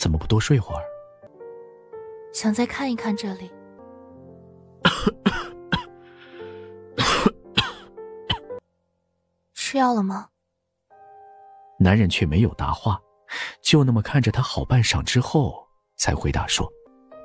怎么不多睡会儿？ 想再看一看这里。吃药了吗？ 男人却没有答话，就那么看着他好半晌之后才回答说，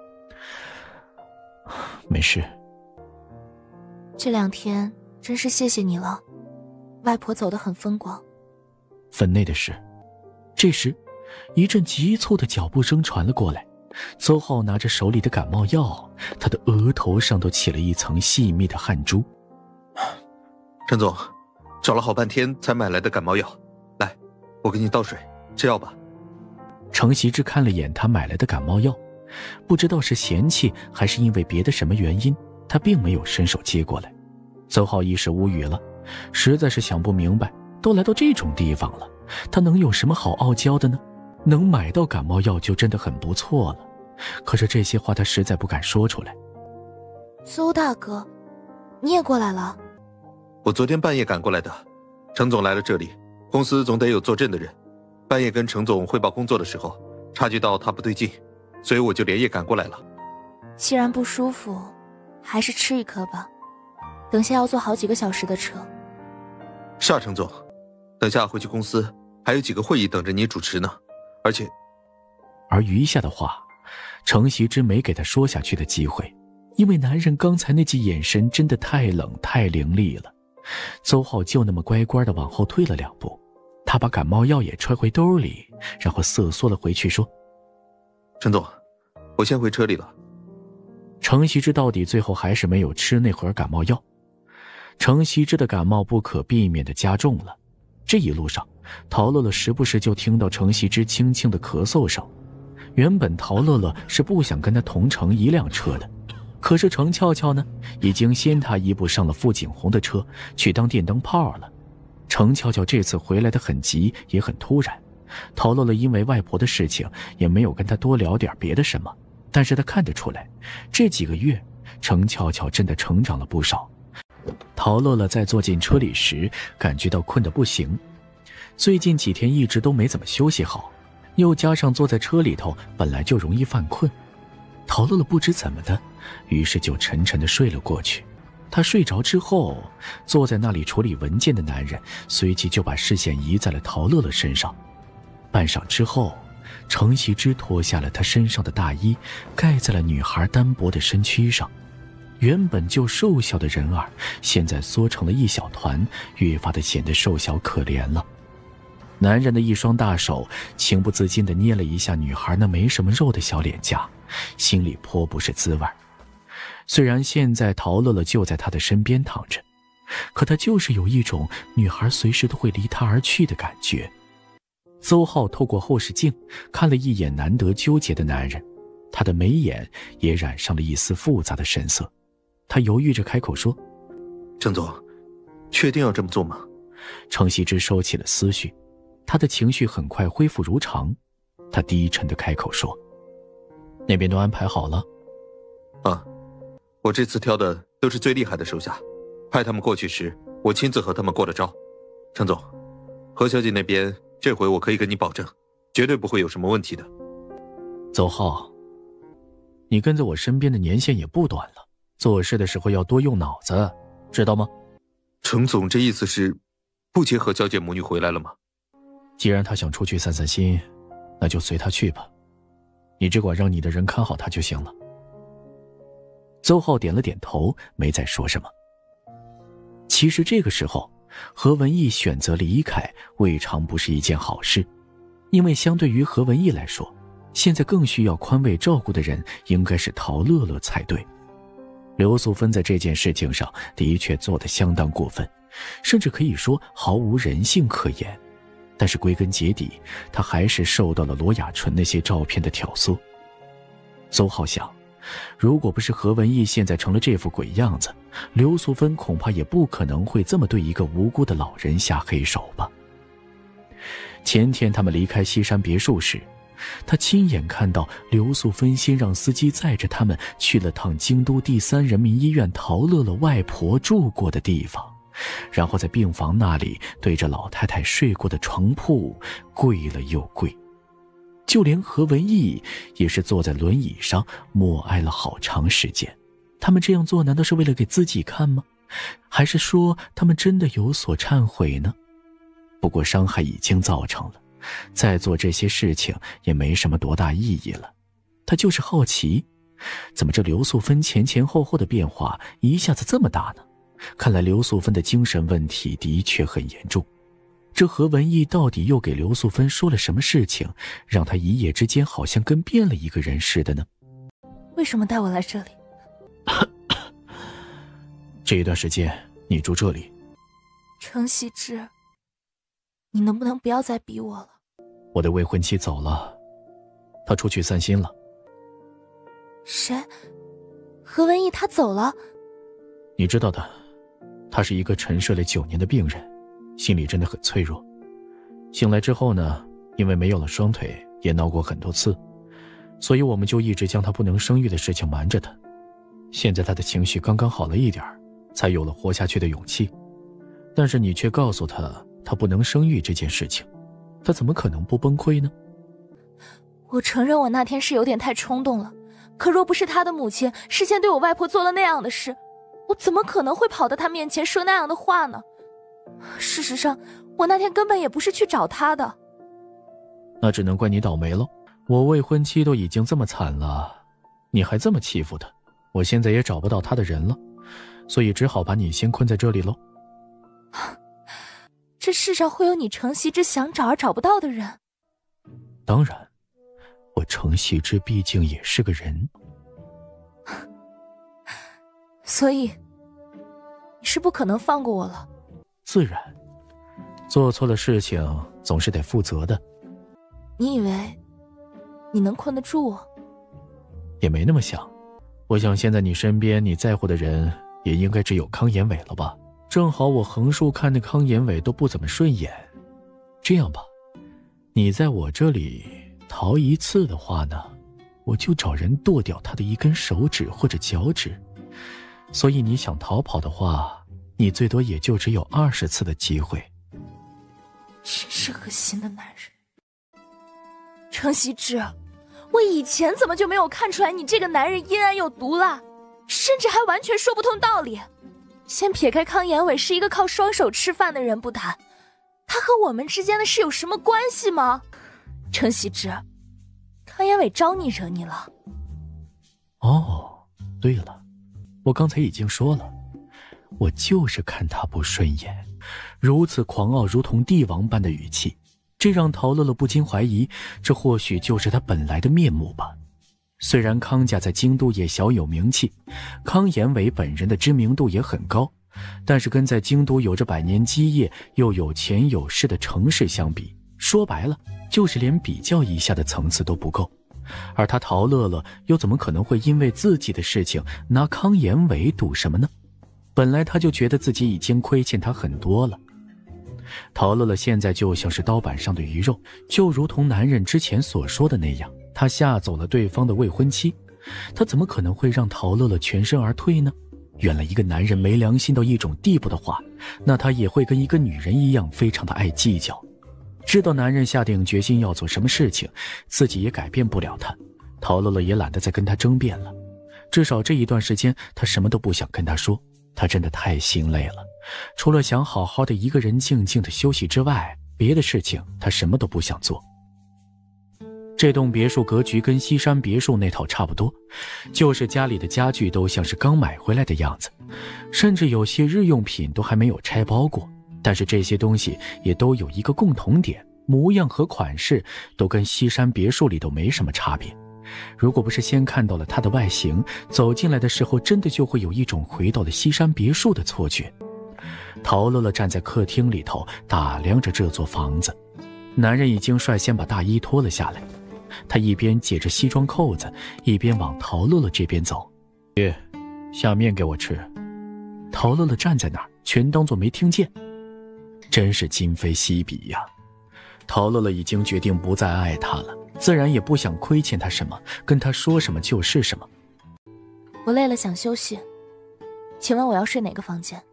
没事。 这2天真是谢谢你了，外婆走得很风光。 分内的事。这时一阵急促的脚步声传了过来，邹浩拿着手里的感冒药，他的额头上都起了一层细密的汗珠。 陈总，找了好半天才买来的感冒药，来，我给你倒水，吃药吧。 程习之看了眼他买来的感冒药，不知道是嫌弃还是因为别的什么原因，他并没有伸手接过来。邹浩一时无语了，实在是想不明白，都来到这种地方了，他能有什么好傲娇的呢？能买到感冒药就真的很不错了，可是这些话他实在不敢说出来。 邹大哥，你也过来了？ 我昨天半夜赶过来的，程总来了这里，公司总得有坐镇的人。半夜跟程总汇报工作的时候，察觉到他不对劲，所以我就连夜赶过来了。 既然不舒服，还是吃一颗吧，等下要坐好几个小时的车。 是啊，程总，等下回去公司还有几个会议等着你主持呢，而余下的话，程习之没给他说下去的机会，因为男人刚才那记眼神真的太冷太凌厉了。邹浩就那么乖乖地往后退了2步，他把感冒药也揣回兜里，然后瑟缩了回去说， 陈总，我先回车里了。 程习之到底最后还是没有吃那盒感冒药。程习之的感冒不可避免地加重了，这一路上陶乐乐时不时就听到程习之轻轻的咳嗽声。原本陶乐乐是不想跟他同乘一辆车的，可是程俏俏呢，已经先他一步上了傅景洪的车去当电灯泡了。程俏俏这次回来的很急也很突然，陶乐乐因为外婆的事情也没有跟他多聊点别的什么，但是他看得出来，这几个月程俏俏真的成长了不少。陶乐乐在坐进车里时感觉到困得不行，最近几天一直都没怎么休息好，又加上坐在车里头本来就容易犯困，陶乐乐不知怎么的，于是就沉沉地睡了过去。他睡着之后，坐在那里处理文件的男人随即就把视线移在了陶乐乐身上。半晌之后，程习之脱下了他身上的大衣，盖在了女孩单薄的身躯上。原本就瘦小的人儿现在缩成了一小团，越发的显得瘦小可怜了。男人的一双大手情不自禁地捏了一下女孩那没什么肉的小脸颊，心里颇不是滋味。虽然现在陶乐乐就在他的身边躺着，可他就是有一种女孩随时都会离他而去的感觉。邹浩透过后视镜看了一眼难得纠结的男人，他的眉眼也染上了一丝复杂的神色。他犹豫着开口说， 程总，确定要这么做吗？ 程习之收起了思绪，他的情绪很快恢复如常。他低沉地开口说，那边都安排好了？ 啊，我这次挑的都是最厉害的手下，派他们过去时我亲自和他们过了招。程总，何小姐那边这回我可以跟你保证，绝对不会有什么问题的。 邹浩，你跟在我身边的年限也不短了，做事的时候要多用脑子，知道吗？ 程总这意思是不接何小姐母女回来了吗？ 既然她想出去散散心，那就随她去吧，你只管让你的人看好她就行了。邹浩点了点头，没再说什么。其实这个时候何文义选择离开未尝不是一件好事，因为相对于何文义来说，现在更需要宽慰照顾的人应该是陶乐乐才对。刘素芬在这件事情上的确做得相当过分，甚至可以说毫无人性可言，但是归根结底，她还是受到了罗雅纯那些照片的挑唆。邹浩想，如果不是何文义现在成了这副鬼样子，刘素芬恐怕也不可能会这么对一个无辜的老人下黑手吧。前天他们离开西山别墅时，他亲眼看到刘素芬先让司机载着他们去了趟京都第3人民医院陶乐乐外婆住过的地方，然后在病房那里对着老太太睡过的床铺跪了又跪。 就连何文义也是坐在轮椅上默哀了好长时间。他们这样做难道是为了给自己看吗？还是说他们真的有所忏悔呢？不过伤害已经造成了，再做这些事情也没什么多大意义了。他就是好奇，怎么这刘素芬前前后后的变化一下子这么大呢？看来刘素芬的精神问题的确很严重。这何文义到底又给刘素芬说了什么事情，让她一夜之间好像跟变了一个人似的呢？ 为什么带我来这里？ 这一段时间你住这里。 程希之，你能不能不要再逼我了？ 我的未婚妻走了，她出去散心了。 谁？何文义他走了？ 你知道的，他是一个沉睡了9年的病人，心里真的很脆弱。醒来之后呢，因为没有了双腿，也闹过很多次，所以我们就一直将他不能生育的事情瞒着他。现在他的情绪刚刚好了一点，才有了活下去的勇气。但是你却告诉他，他不能生育这件事情，他怎么可能不崩溃呢？ 我承认我那天是有点太冲动了，可若不是他的母亲事先对我外婆做了那样的事，我怎么可能会跑到他面前说那样的话呢？事实上，我那天根本也不是去找他的。 那只能怪你倒霉了。我未婚妻都已经这么惨了，你还这么欺负她，我现在也找不到她的人了，所以只好把你先困在这里喽。 这世上会有你程希之想找而找不到的人？ 当然，我程希之毕竟也是个人。 所以你是不可能放过我了。 自然，做错了事情总是得负责的。 你以为你能困得住我？ 也没那么想。我想现在你身边你在乎的人也应该只有康延伟了吧。正好我横竖看那康延伟都不怎么顺眼。这样吧，你在我这里逃一次的话呢，我就找人剁掉他的一根手指或者脚趾。所以你想逃跑的话，你最多也就只有20次的机会。 真是恶心的男人。程希之，我以前怎么就没有看出来你这个男人阴暗又毒辣，甚至还完全说不通道理。先撇开康延伟是一个靠双手吃饭的人不谈，他和我们之间的事有什么关系吗？程希之，康延伟招你惹你了？ 哦，对了，我刚才已经说了，我就是看他不顺眼。如此狂傲如同帝王般的语气，这让陶乐乐不禁怀疑，这或许就是他本来的面目吧。虽然康家在京都也小有名气，康延伟本人的知名度也很高，但是跟在京都有着100年基业又有钱有势的程氏相比，说白了就是连比较一下的层次都不够。而他陶乐乐又怎么可能会因为自己的事情拿康延伟赌什么呢？本来他就觉得自己已经亏欠他很多了。陶乐乐现在就像是刀板上的鱼肉，就如同男人之前所说的那样，他吓走了对方的未婚妻，他怎么可能会让陶乐乐全身而退呢？原来一个男人没良心到一种地步的话，那他也会跟一个女人一样非常的爱计较。知道男人下定决心要做什么事情，自己也改变不了他，陶乐乐也懒得再跟他争辩了。至少这一段时间他什么都不想跟他说，他真的太心累了，除了想好好的一个人静静的休息之外，别的事情他什么都不想做。这栋别墅格局跟西山别墅那套差不多，就是家里的家具都像是刚买回来的样子，甚至有些日用品都还没有拆包过。但是这些东西也都有一个共同点，模样和款式都跟西山别墅里都没什么差别。如果不是先看到了它的外形，走进来的时候真的就会有一种回到了西山别墅的错觉。陶乐乐站在客厅里头打量着这座房子，男人已经率先把大衣脱了下来，他一边解着西装扣子，一边往陶乐乐这边走。下面给我吃。陶乐乐站在那儿，全当作没听见。真是今非昔比呀！陶乐乐已经决定不再爱他了，自然也不想亏欠他什么，跟他说什么就是什么。 我累了想休息，请问我要睡哪个房间？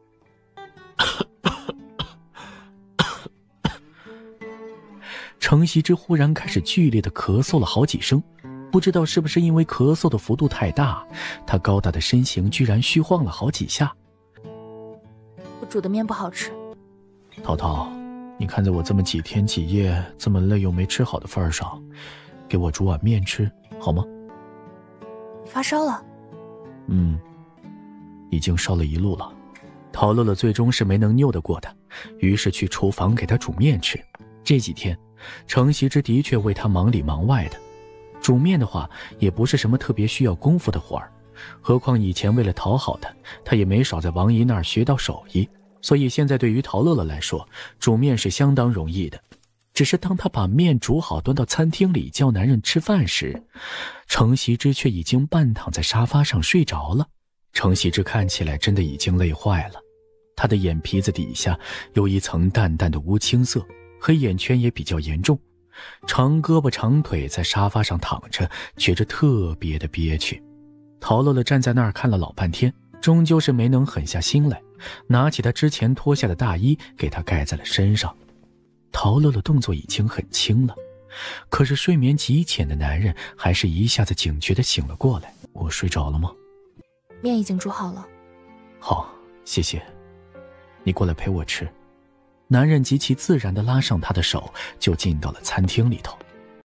程希之忽然开始剧烈的咳嗽了好几声，不知道是不是因为咳嗽的幅度太大，他高大的身形居然虚晃了好几下。 我煮的面不好吃。 淘淘，你看在我这么几天几夜这么累又没吃好的份上，给我煮碗面吃好吗？ 发烧了？ 已经烧了一路了。陶乐乐最终是没能拗得过他，于是去厨房给他煮面吃。这几天程希之的确为他忙里忙外的，煮面的话也不是什么特别需要功夫的活儿，何况以前为了讨好他也没少在王姨那儿学到手艺，所以现在对于陶乐乐来说，煮面是相当容易的。只是当他把面煮好端到餐厅里叫男人吃饭时，程希之却已经半躺在沙发上睡着了。程希之看起来真的已经累坏了，他的眼皮子底下有一层淡淡的乌青色，黑眼圈也比较严重，长胳膊长腿在沙发上躺着，觉着特别的憋屈。陶乐乐站在那儿看了老半天，终究是没能狠下心来，拿起他之前脱下的大衣给他盖在了身上。陶乐乐动作已经很轻了，可是睡眠极浅的男人还是一下子警觉地醒了过来。我睡着了吗？ 面已经煮好了。 好，谢谢。你过来陪我吃。男人极其自然地拉上他的手，就进到了餐厅里头。